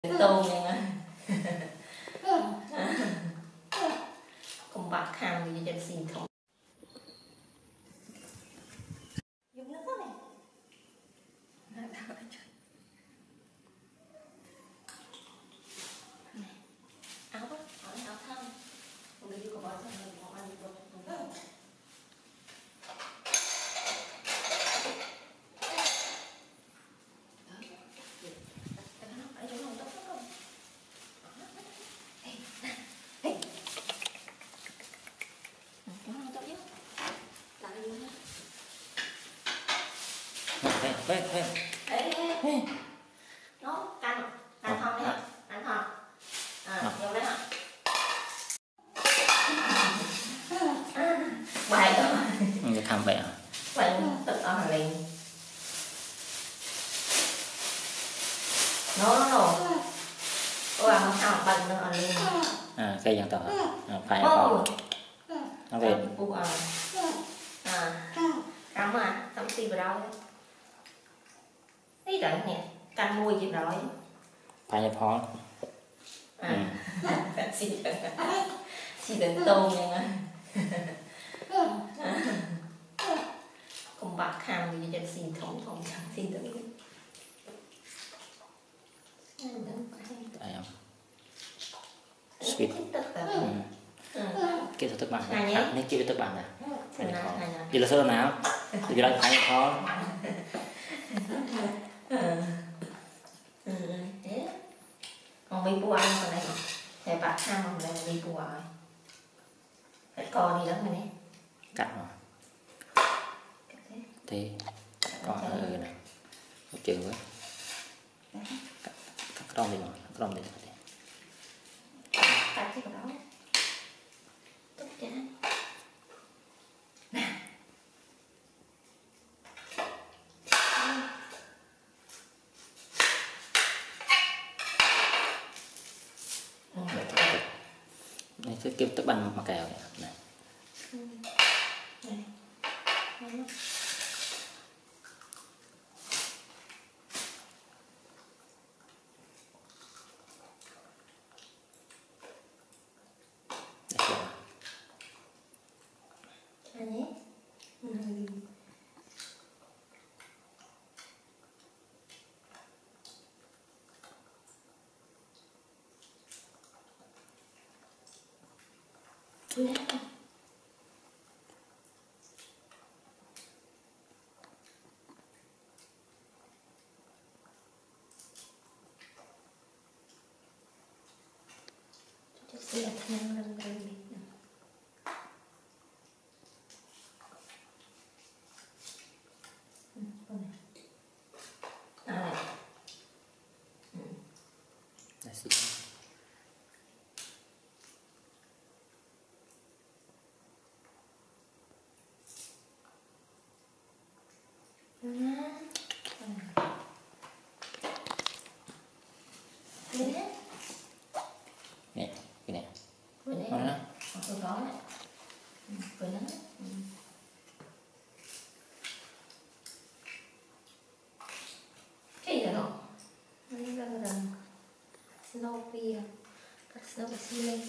tôm nha cùng bạc hàm thì chân xìn thủng dùng nước này áo đó áo thơm không đi có bao giờ mình có ăn được nó canh thon đấy hả? Canh thon vô đấy hả? Bài đó จะทำไปอ่ะ bài tự ở hàng liền nó ôi mà sao bằng nó ở liền ใส่ยังต่อภายในพอน้องเรน cắm cắm xì vào đâu đấy đấy nè canh môi gì rồi ภายในพอ xì đến tôm nha cùng bạc hàm thì chân xì thủng xì tới tại không sweet kia là thức bạn này kia là thức bạn này giờ là sơ nào giờ là phải khó còn bị bùa ăn còn này thẻ bạc hàm còn này bị bùa rồi phải co đi đó mà nè cắt rồi thì có này một trường với cắt rong đi mà rong đi cắt cái đó tốt chán nè này sẽ kiếm tới bàn mà kèo này sẽ thành lần này nè cái này vừa đấy vừa đó này vừa nắng cái gì đó nó ra là Snowpia các Snowpia lên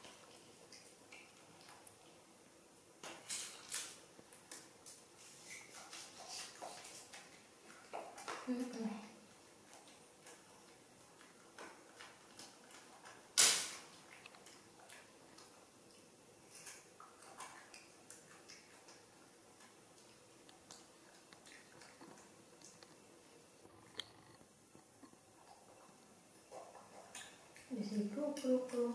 pro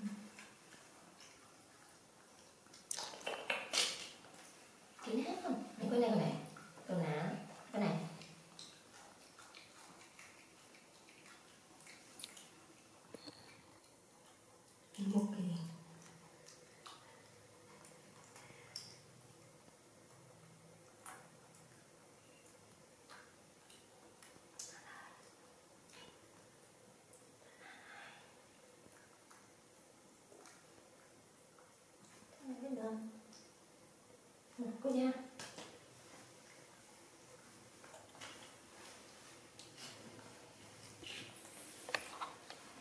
kín hết không? Anh có lên này còn ná cái này một cái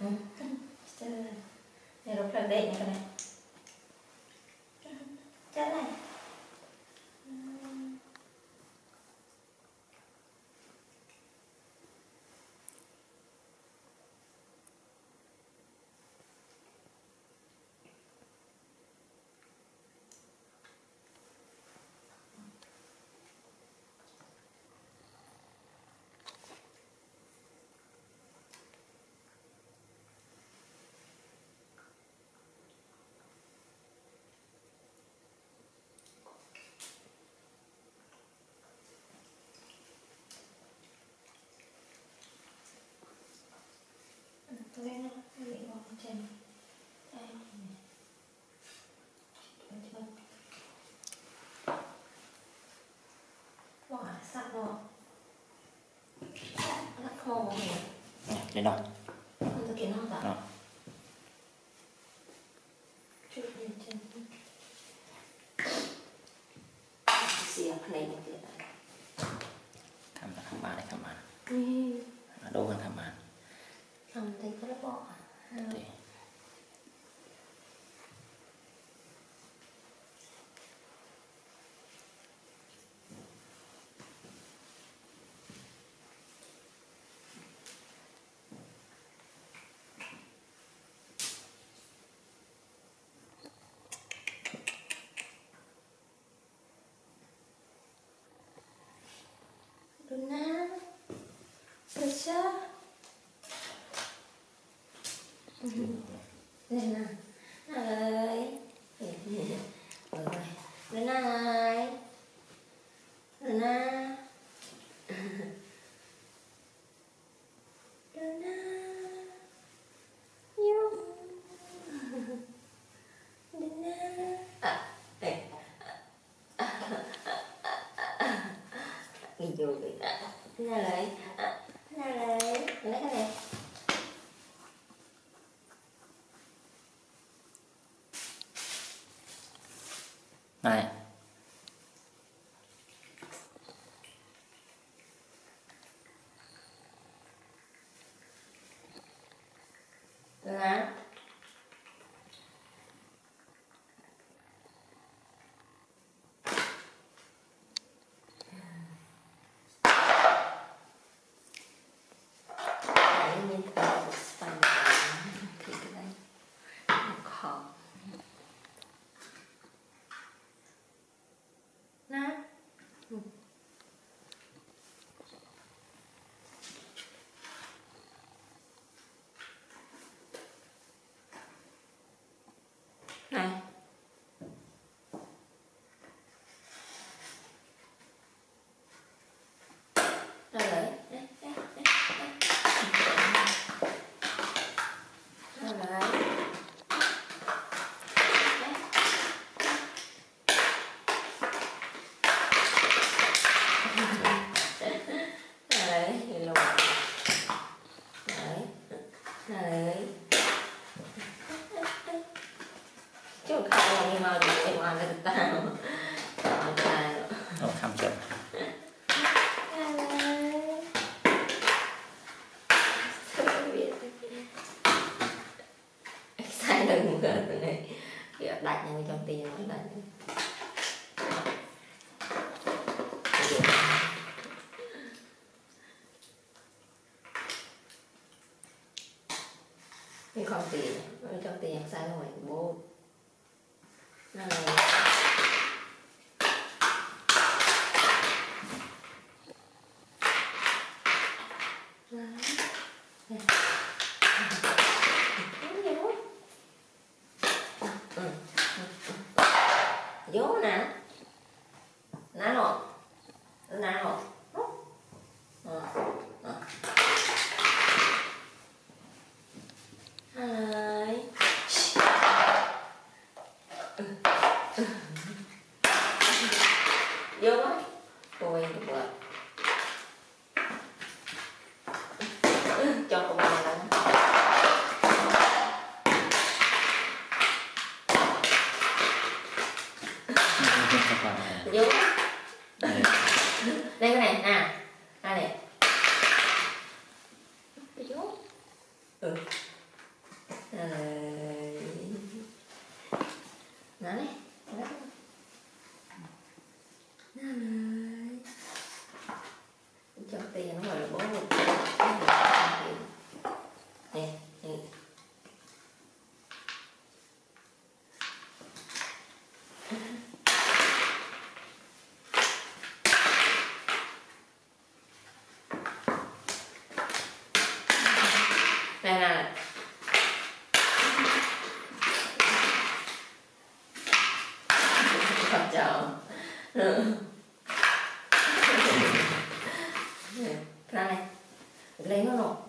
Này lúc là đệm này cái này. Chết này. Tôi đây nó bị ngọt trên đây. Quả sạch rồi. Nó khô rồi. Đến đâu? Không tôi kiến nó Đó. Chút lên trên. Xìa này một tiệt này. Thăm bàn này, thăm bàn. Đâu hơn thăm bàn. Thầm thì có lớp bỏ. Donal, Prisha. Đây nè. Ơi. Donal. Donal. Donal. Yo. Donal. Đi vô đi. Nào lấy. Nào lấy. Lấy cái này. Này. Lá. Này. Rồi lấy. Rồi lấy. Đấy, thì lùi. Đấy. Đấy. Chứ khai là đi mà đi ngoài là tao. Còn tao. Không khăm chậm. Sai đừng gỡ từ này. Kiểu đặt nhau trong tiền nó đặt. Nhưng không tiền, trong tiền sai rồi bố. Này. Vô nè. Ná rồi. Ná rồi. Hai. Vô á. Ôi được. Cho cô bà lên. Vô. Đây cái này nè. Đây này. Vô. Nó này. Cho tiền nó gọi là bố một nè, nè. Này nè. Thật chào. Ra này. Lấy nó nổ.